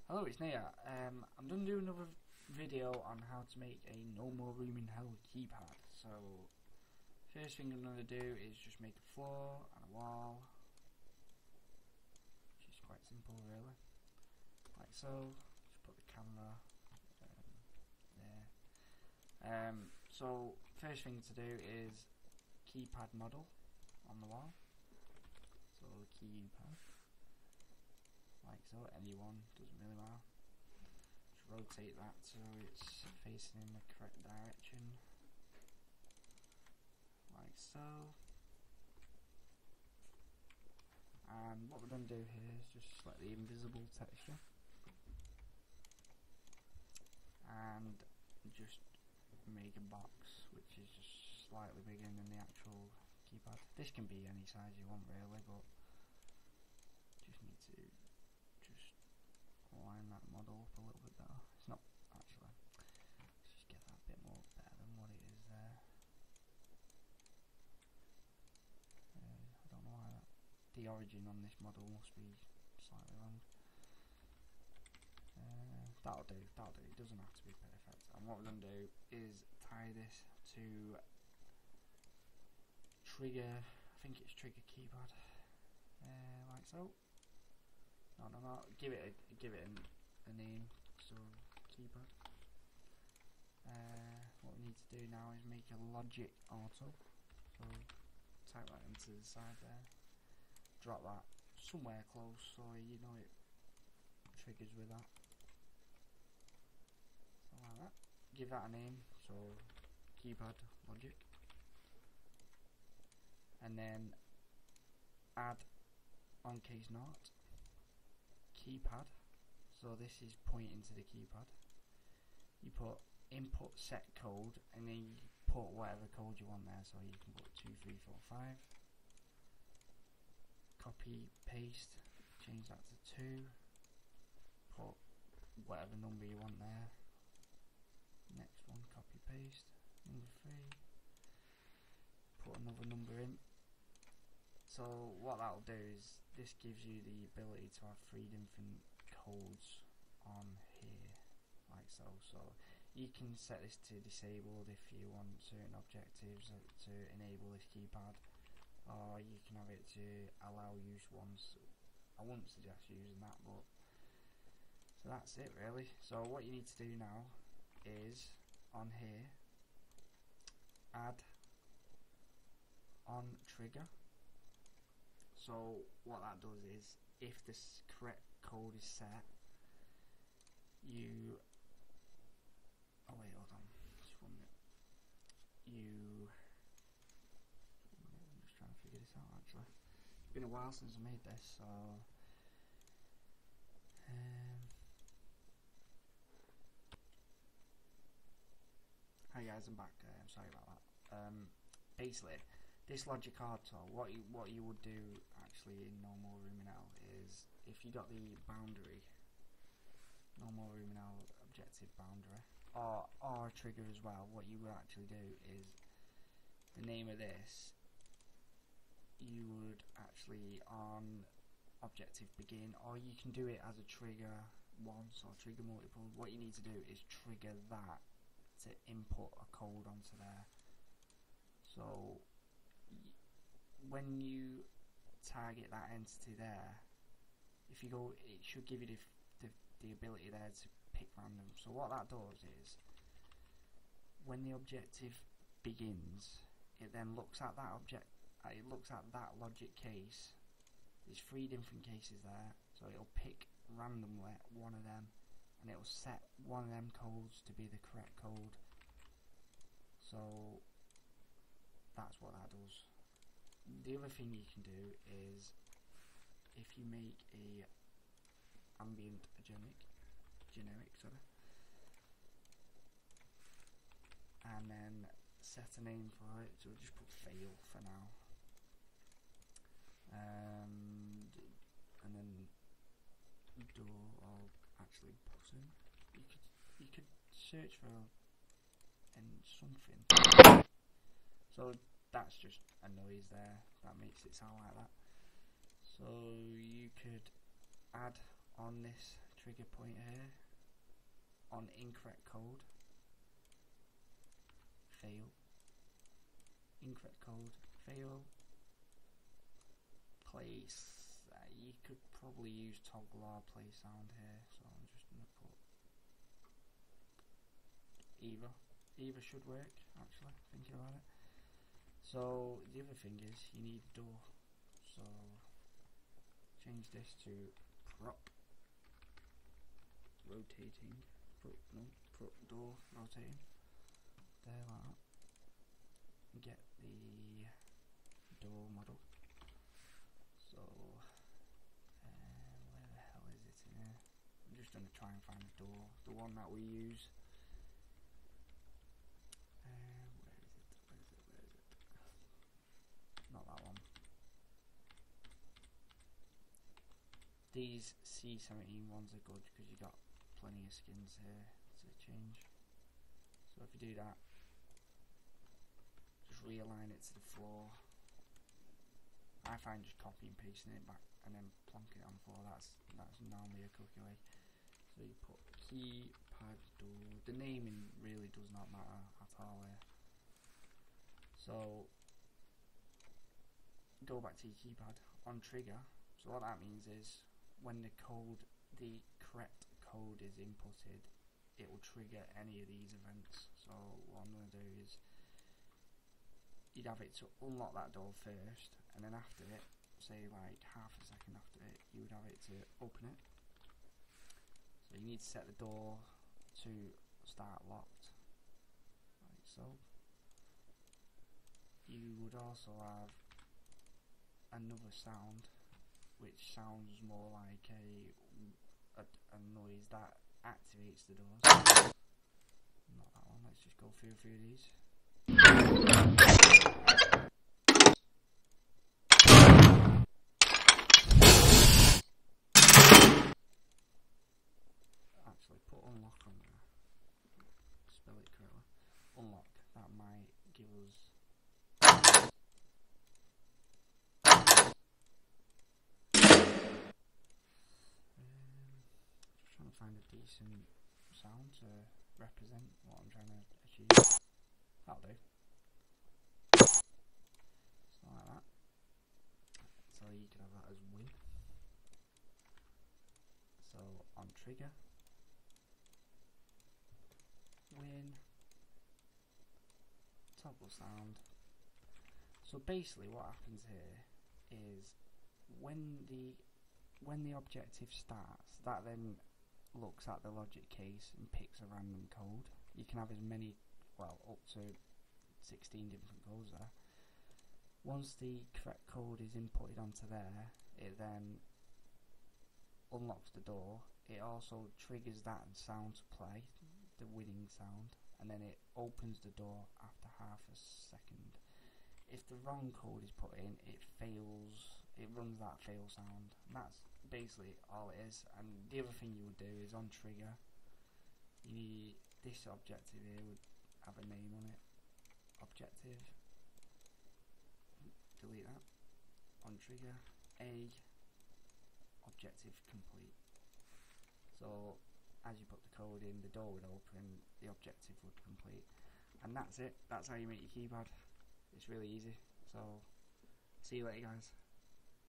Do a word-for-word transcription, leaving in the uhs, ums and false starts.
Hello, it's Naya. Um, I'm going to do another video on how to make a No More Room in Hell keypad. So, first thing I'm going to do is just make a floor and a wall, which is quite simple really, like so. Just put the camera um, there. Um, so, first thing to do is keypad model on the wall. So, keypad. Like so, anyone, doesn't really matter. Just rotate that so it's facing in the correct direction, like so. And what we're going to do here is just select the invisible texture and just make a box which is just slightly bigger than the actual keypad. This can be any size you want really, but just need to line that model up a little bit better. It's not actually. Let's just get that a bit more better than what it is there. Uh, I don't know why that. The origin on this model must be slightly wrong. Uh, that'll do. That'll do. It doesn't have to be perfect. And what we're going to do is tie this to trigger. I think it's trigger keypad. Uh, like so. No, no, no. Give it, a, give it a, a name. So keypad. Uh, what we need to do now is make a logic auto. So type that into the side there. Drop that somewhere close so you know it triggers with that. So like that. Give that a name. So keypad logic. And then add on case not. Keypad, so this is pointing to the keypad. You put input set code and then you put whatever code you want there, so you can put two three four five. Copy paste, change that to two, put whatever number you want there. Next one, copy paste, number three, put another number in. So what that'll do is this gives you the ability to have three different codes on here, like so. So you can set this to disabled if you want certain objectives to enable this keypad, or you can have it to allow use once. I wouldn't suggest using that, but so that's it really. So what you need to do now is on here add on trigger. So what that does is, if this correct code is set, you. Oh wait, hold on. Just one minute. You. I'm just trying to figure this out. Actually, it's been a while since I made this, so. Um, hi guys, I'm back. Uh, I'm sorry about that. Um, basically. This logic auto, what you what you would do actually in No More Room in Hell is, if you got the boundary, No More Room in Hell objective boundary, or or trigger as well, what you would actually do is the name of this. You would actually on objective begin, or you can do it as a trigger once or trigger multiple. What you need to do is trigger that to input a code onto there. So when you target that entity there, if you go, it should give you the, the, the ability there to pick random. So what that does is, when the objective begins, it then looks at that object, uh, it looks at that logic case. There's three different cases there, so it'll pick randomly one of them, and it'll set one of them codes to be the correct code. So that's what that does. The other thing you can do is, if you make a ambient generic, generic sorry, and then set a name for it, so we'll just put fail for now, and and then door or actually button. You could you could search for and something. So that's just a noise there that makes it sound like that. So you could add on this trigger point here on incorrect code, fail, incorrect code, fail, place, uh, you could probably use toggle or play sound here, so I'm just going to put either, either should work actually, thinking about it. So the other thing is you need a door, so change this to prop rotating, prop, no, prop door rotating, there like that. Get the door model, so uh, where the hell is it in here? I'm just going to try and find the door, the one that we use. Uh, where is it, where is it, where is it? Not that one. These C seventeen ones are good because you got plenty of skins here to change. So if you do that, just realign it to the floor. I find just copy and pasting it back and then plonking it on the floor, that's that's normally a cookie way. So you put keypad door, the naming really does not matter at all here. So go back to your keypad on trigger. So what that means is when the code, the correct code is inputted, it will trigger any of these events. So what I'm going to do is you'd have it to unlock that door first, and then after it, say like half a second after it, you would have it to open it. So you need to set the door to start locked, like so. You would also have another sound, which sounds more like a, a, a noise that activates the doors. Not that one, let's just go through a few of these. Actually, put unlock on there. Spell it correctly. Unlock. That might give us. Um, just trying to find a decent sound to represent what I'm trying to achieve. That'll do. Something like that. So you can have that as win. So on trigger, win, toggle sound. So basically what happens here is when the when the objective starts, that then looks at the logic case and picks a random code. You can have as many, well, up to sixteen different codes there. Once the correct code is inputted onto there, it then unlocks the door. It also triggers that sound to play, the winning sound, and then it opens the door after half a second. If the wrong code is put in, it fails, it runs that fail sound, and that's basically all it is. And the other thing you would do is on trigger, you need this objective here would have a name on it, objective, delete that, on trigger, A, objective complete. So as you put the code in, the door would open, the objective would complete, and that's it. That's how you make your keypad. It's really easy. So see you later, guys.